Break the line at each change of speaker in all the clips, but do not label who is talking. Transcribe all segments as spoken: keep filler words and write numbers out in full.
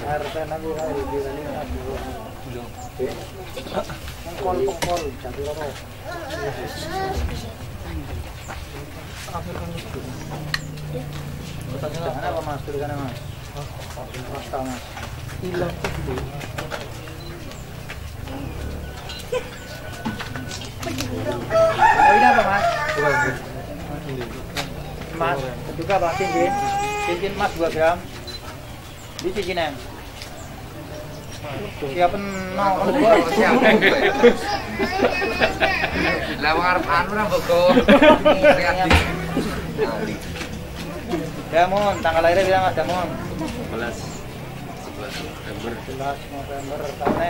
Harta nabi hari di sini nabi. Pengkol pengkol jadi apa? Jangan apa mas, tulisannya mas. Mas tahu mas. Hilang tuh. Ini apa mas? Mas, juga bang cincin, cincin emas dua gram. Di cincinnya. Siapa nol?
Lawang arep anu ra mboko.
Damon, tanggal lahirnya bilang mas Damon.
sebelas November.
sebelas November tahunnya.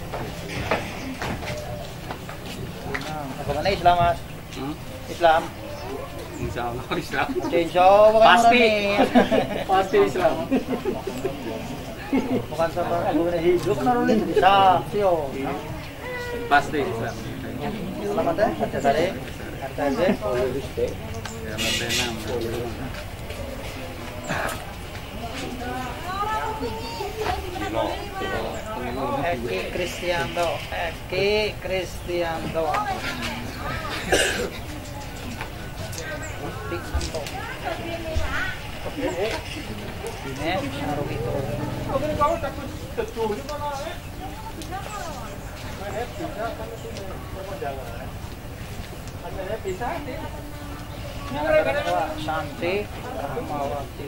Agamanya Islam mas.
Hmm?
Islam.
Insya Allah Islam.
Insya Allah
Pasti. Pasti Islam.
Bukan sama agamanya hidup naruhin bisa. Sio.
Pasti Islam.
Selamat ya, kerja tadi. Kerja aja.
Ya enam.
Eki Kristianto, Eki Kristianto. Kristianto. Ini naruh itu. Santi Rahmawati.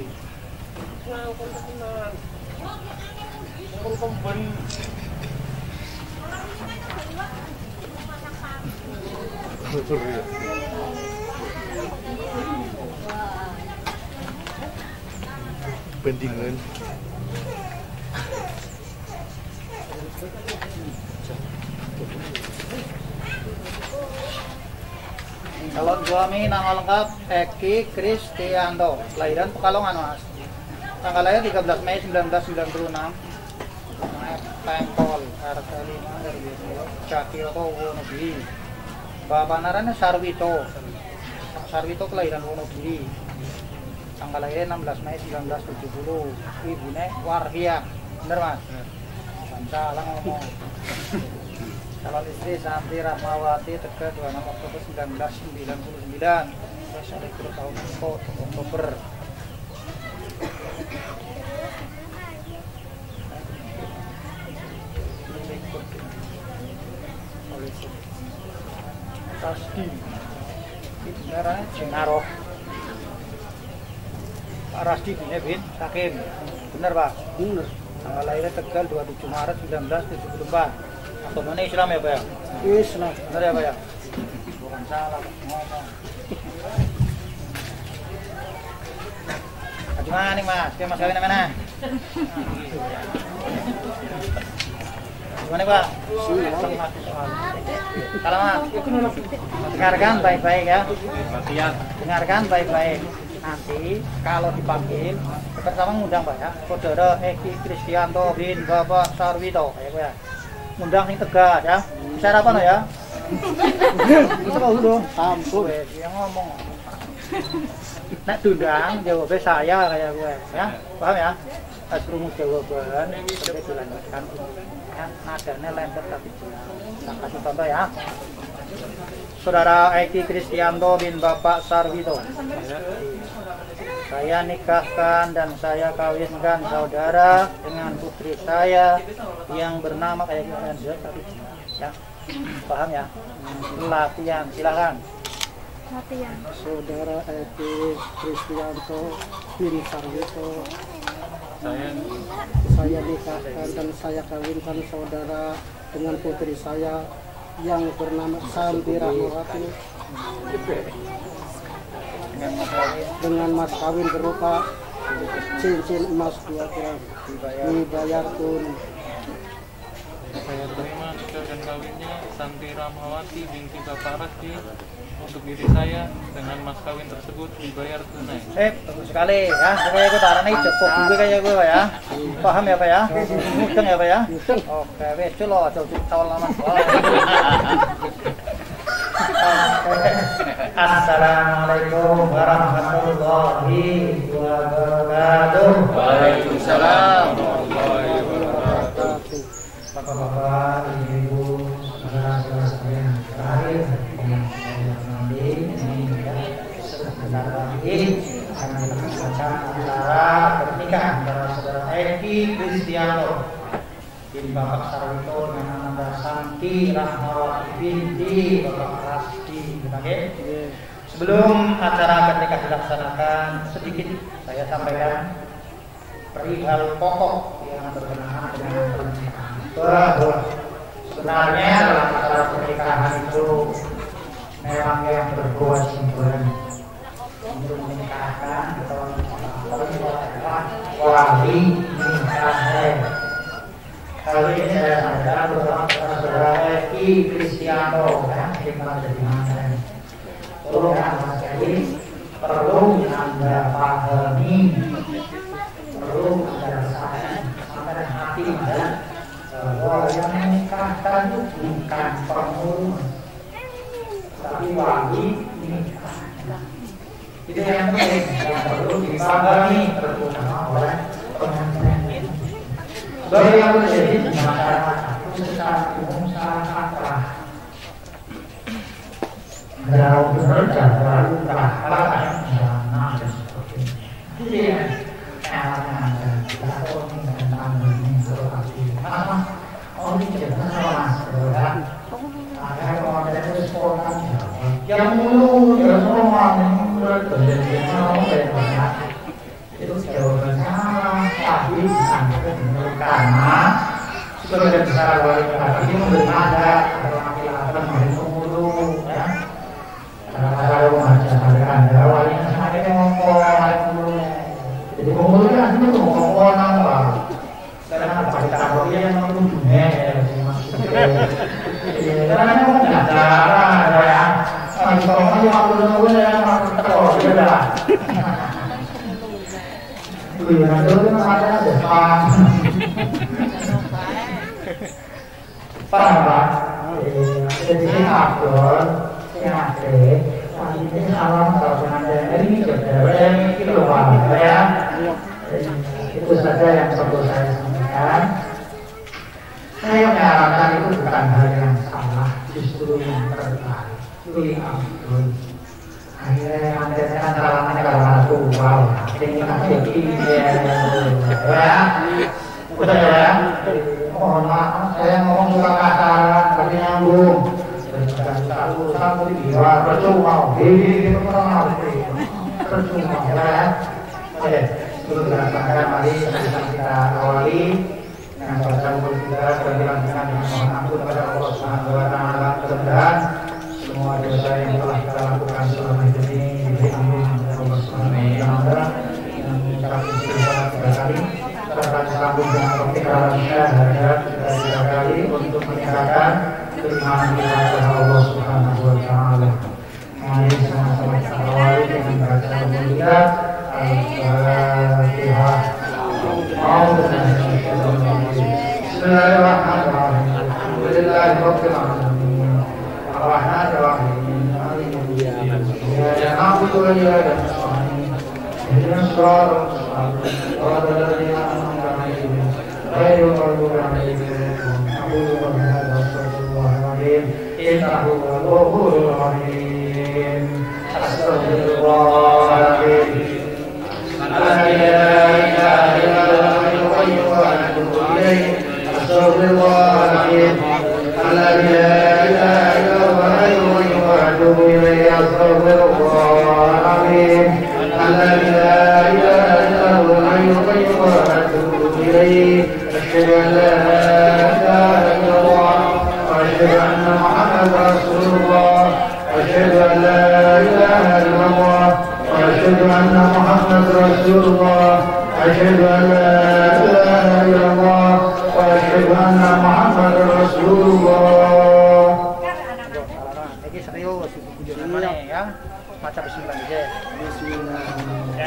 Bandingan.
Calon suami nama lengkap Eki Kristianto, lahiran Pekalongan mas. Tanggal lahir tiga belas Mei seribu sembilan ratus sembilan puluh enam. Pengkol, R T lima R W Cakioto Wonogiri. Bapak naranya Sarwito. Sarwito kelahiran Wonogiri. Tanggal lahir enam belas Mei seribu sembilan ratus tujuh puluh. Ibunya Warhia. Bener mas? Salah ngomong. Calon istri Santi Rahmawati Tegal dua puluh enam Oktober seribu sembilan ratus sembilan puluh sembilan. Selektur tahun Oktober. Tasdi. Itu merahnya Jenaro. Pak Rasdi punya bin Sakim. Bener pak? Bener. Tanggal lahirnya Tegal dua puluh tujuh Maret seribu sembilan ratus tujuh puluh empat. Agamanya Islam ya pak ya? Islam. Bener ya pak ya? Bukan salah ngomong. Gimana nih mas? Dia mas kawin mana? Gimana pak? Kalau mas, dengarkan baik-baik ya. Dengarkan baik-baik. Nanti kalau dipanggil, pertama ngundang pak ya. Saudara Eki Kristianto bin Bapak Sarwito, ya pak ya. Ngundang yang tegas ya. Bisa apa no ya? Bisa apa dulu? Sampul. Dia ngomong. Nek diundang jawabnya saya kayak gue ya. Paham ya? Pas rumus jawaban, sampai dilanjutkan. Kan nadanya lempar tapi jelas. Nah, kasih contoh ya. Saudara Eki Kristianto bin Bapak Sarwito. Saya nikahkan dan saya kawinkan saudara dengan putri saya yang bernama kayak gitu ya. Paham ya? Latihan, silakan.
Latihan.
Saudara Eki Kristianto bin Sarwito.
Saya
Saya nikahkan dan saya kawinkan saudara dengan putri saya yang bernama Santi Rahmawati dengan mas kawin berupa cincin emas dua gram dibayar tunai.
saya terima nikah dan kawinnya Santi Rahmawati binti Bapak Rasdi untuk diri saya dengan mas kawin tersebut dibayar tunai.
Eh, bagus sekali ya. Kayak gue tarane cukup juga kayak gue Pak ya. Paham ya Pak ya? Mudeng ya Pak ya? Oke, wes lo jauh tahun lama. Assalamualaikum warahmatullahi wabarakatuh.
Waalaikumsalam warahmatullahi
saudara Eki Kristianto bin Bapak Sarwito dengan Nanda Santi Rahmawati binti Bapak Rasti. Oke. Sebelum acara ketika dilaksanakan, sedikit saya sampaikan perihal pokok yang berkenaan dengan pernikahan. Bahwa sebenarnya dalam acara pernikahan itu memang yang berkewajiban untuk menikahkan atau adalah wali nikahnya. Kali ini saya sampaikan bersama saudara Eki Kristianto ya, hikmah dari mana? Tolong Anda sekali, perlu Anda pahami, perlu Anda rasakan sampai hati Anda bahwa yang menikahkan itu bukan pengurus, tapi wali nikah. Itu yang penting yang perlu dipahami terutama oleh pengantin. Sebagai yang menjadi masyarakat secara umum sangat akrab. Kalau bekerja terlalu berharap jangan seperti ini. Jadi caranya ada atau dengan ini berarti apa? Oh ini jangan salah saudara. Ada orang yang responan yang mulu yang semua menurut penjelasan mereka itu jawabannya tapi sampai karena sebagai besar wali ini memberi nada laki-laki memberi pemulu ya. Kalau masyarakat Anda walinya semakin ngomong pemulu. Jadi pemulu kan itu ngomong apa? Karena kita wali yang mengunjungnya karena memang tidak ada ya. Kalau kamu yang menunggu yang kalau tidak. Tuh, nanti kan ada depan. Paham Pak? Jadi aktor, teater, ini alam kalau Anda ini saudara yang keluar ya. Itu saja yang perlu saya sampaikan. Saya menyarankan itu bukan hal yang salah, justru yang terbaik. Lebih ampun. Akhirnya Anda kan salamnya karena tua, ini masih ini ya. Udah ya. Mohon maaf, saya ngomong suka kasar, tapi nyambung. Satu satu dua percuma, ini percuma, percuma ya. Oke, sebelum dilaksanakan mari kita awali dengan bacaan kita dan dilanjutkan dengan mohon ampun kepada Allah Subhanahu Wa Taala. Mudah-mudahan semua dosa yang telah kita lakukan selama hidup ini diampuni oleh Allah Subhanahu Wa Taala. Dan mengucapkan istighfar tiga kali. Serta disambung dengan pertikaian syahadat tiga kali untuk menyatakan keimanan kita kepada Allah Subhanahu Wa Taala. Mari sama-sama kita awali dengan bacaan mulia Al-Fatihah. Bismillahirrahmanirrahim. Alhamdulillahirabbil alamin. Ar-Rahmanir-Rahim. Maliki yaumiddin. Iyyaka na'budu wa iyyaka nasta'in. Ihdinas siratal mustaqim. Shiratal ladzina an'amta 'alaihim ghairil maghdubi 'alaihim waladdallin. Innahu huwal ghafurur rahim. Astaghfirullahaladzim. La ilaha illallah wa atubu ilaih. Astaghfirullahaladzim. La ilaha illallah wa atubu ilaih. Astaghfirullahaladzim. La ilaha illallah wa atubu ilaih. Asyhadu an la ilaha illallah wa asyhadu anna Muhammadar Rasulullah. Asyhadu an la ilaha illallah wa asyhadu anna Muhammadar Rasulullah. Asyhadu an la ilaha illallah wa asyhadu anna Muhammadar Rasulullah.
Iki serius kunjungan mana ya? Baca bismillah aja. Bismillah. Ya.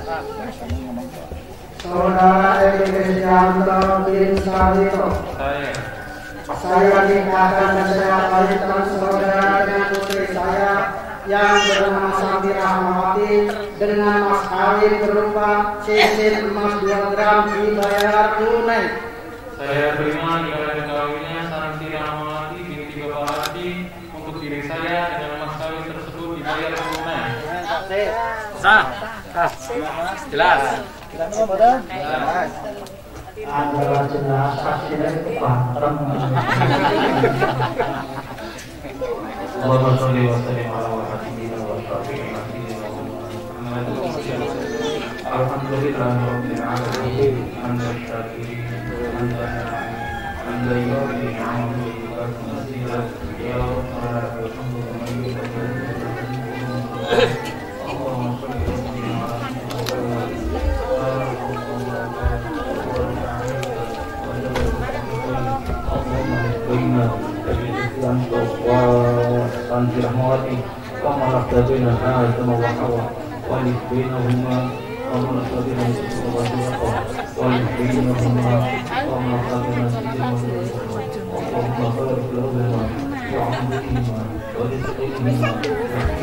Saudara Eki Kristianto bin Sarwito.
Saya
Saya nikahkan dan saya kawinkan saudara dengan putri saya yang bernama Santi Rahmawati dengan mas kawin berupa cincin emas dua gram dibayar tunai.
Saya terima nikah dan kawinnya Santi Rahmawati binti Bapak Rasti untuk diri saya dengan mas kawin tersebut dibayar tunai.
Sah. Sah. Jelas.
Kita apa pada?
Adalah jenazah tidak kepatrem.
Allahumma sholli wa sallim ala wahabina wa syafi'ina alhamdulillah rabbil alamin hamdan syakirin hamdan hamdan yu'ti ni'amahu wa tasira ya rabbana alhamdulillah Allahumma sholli wa sallim وأنت رحمتي وما رحت بين آدم وحواء ولد بينهما وما رحت بين يوسف وزلقا ولد بينهما وما رحت بين سيدنا اللهم بارك لهما وعمرهما ورزقهما